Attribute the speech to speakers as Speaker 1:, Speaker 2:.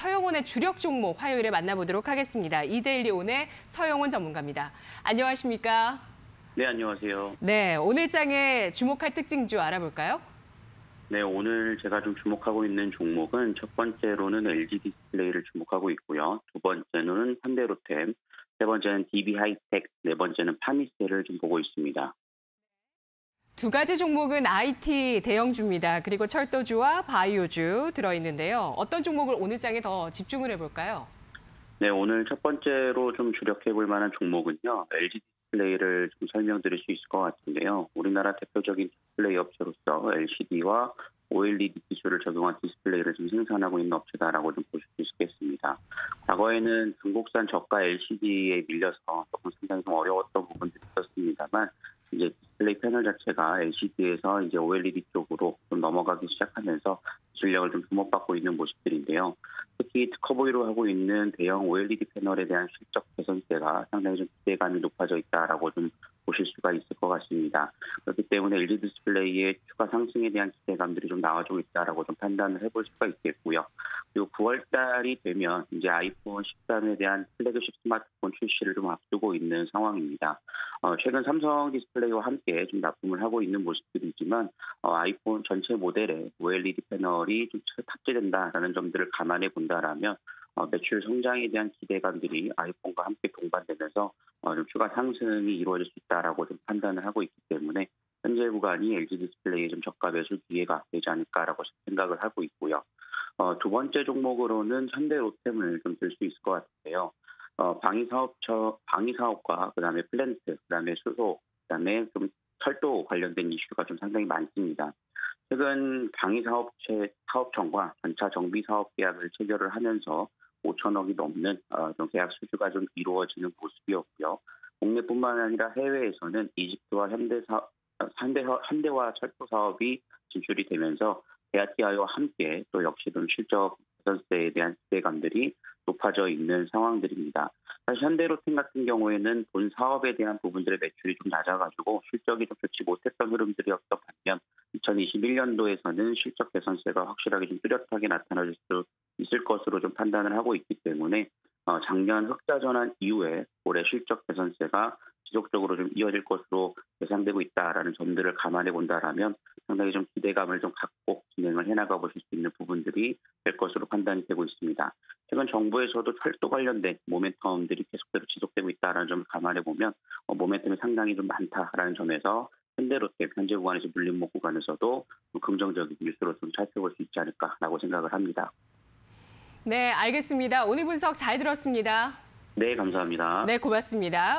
Speaker 1: 서영원의 주력 종목 화요일에 만나보도록 하겠습니다. 이데일리온의 서영원 전문가입니다. 안녕하십니까?
Speaker 2: 네, 안녕하세요.
Speaker 1: 네, 오늘 장에 주목할 특징주 알아볼까요?
Speaker 2: 네, 오늘 제가 좀 주목하고 있는 종목은 첫 번째로는 LG 디스플레이를 주목하고 있고요. 두 번째는 현대로템, 세 번째는 DB하이텍, 네 번째는 파미세를 좀 보고 있습니다.
Speaker 1: 두 가지 종목은 IT 대형주입니다. 그리고 철도주와 바이오주 들어있는데요. 어떤 종목을 오늘 장에 더 집중을 해볼까요?
Speaker 2: 네, 오늘 첫 번째로 좀 주력해볼 만한 종목은요. LG 디스플레이를 좀 설명드릴 수 있을 것 같은데요. 우리나라 대표적인 디스플레이 업체로서 LCD와 OLED 기술을 적용한 디스플레이를 좀 생산하고 있는 업체다라고 좀 보실 수 있겠습니다. 과거에는 중국산 저가 LCD에 밀려서 조금 상당히 좀 어려웠던 부분들이 있었습니다만 이제 디스플레이 패널 자체가 LCD에서 이제 OLED 쪽으로 좀 넘어가기 시작하면서 전력을 좀 주목받고 있는 모습들인데요. 특히 특허 보유로 하고 있는 대형 OLED 패널에 대한 실적 개선세가 상당히 좀 기대감이 높아져 있다라고 좀 보실 수가 있을 것 같습니다. 그렇기 때문에 LG 디스플레이의 추가 상승에 대한 기대감들이 좀 나와주고 있다라고 좀 판단을 해볼 수가 있겠고요. 그리고 9월 달이 되면 이제 아이폰 13에 대한 플래그십 스마트폰 출시를 좀 앞두고 있는 상황입니다. 최근 삼성 디스플레이와 함께 좀 납품을 하고 있는 모습들이지만 아이폰 전체 모델에 OLED 패널이 좀 탑재된다라는 점들을 감안해 본다라면 매출 성장에 대한 기대감들이 아이폰과 함께 동반되면서 좀 추가 상승이 이루어질 수 있다라고 좀 판단을 하고 있기 때문에 현재 구간이 LG 디스플레이의 좀 저가 매수 기회가 되지 않을까라고 생각을 하고 있고요. 두 번째 종목으로는 현대로템을 좀 들 수 있을 것 같은데요. 방위 사업과 그다음에 플랜트, 그다음에 수소, 그다음에 좀 철도 관련된 이슈가 좀 상당히 많습니다. 최근 방위 사업청과 전차 정비 사업 계약을 체결을 하면서 5천억이 넘는 좀 계약 수주가 좀 이루어지는 모습이었고요. 국내뿐만 아니라 해외에서는 이집트와 현대와 철도 사업이 진출이 되면서 베아티아와 함께 또 역시 좀 실적 개선세에 대한 기대감들이 높아져 있는 상황들입니다. 사실 현대로템 같은 경우에는 본 사업에 대한 부분들의 매출이 좀 낮아가지고 실적이 좀 좋지 못했던 흐름들이었던 반면 2021년도에서는 실적 개선세가 확실하게 좀 뚜렷하게 나타날 수 있을 것으로 좀 판단을 하고 있기 때문에 작년 흑자 전환 이후에 올해 실적 개선세가 지속적으로 좀 이어질 것으로 예상되고 있다라는 점들을 감안해 본다라면 상당히 좀 기대감을 좀 갖고 진행을 해나가 보실 수 있는 부분들이 될 것으로 판단이 되고 있습니다. 최근 정부에서도 철도 관련된 모멘텀들이 계속해서 지속되고 있다는 점을 감안해 보면 모멘텀이 상당히 좀 많다라는 점에서 현대로템 현재 구간에서 물림목 구간에서도 긍정적인 뉴스로 좀 살펴볼 수 있지 않을까라고 생각을 합니다.
Speaker 1: 네, 알겠습니다. 오늘 분석 잘 들었습니다.
Speaker 2: 네, 감사합니다.
Speaker 1: 네, 고맙습니다.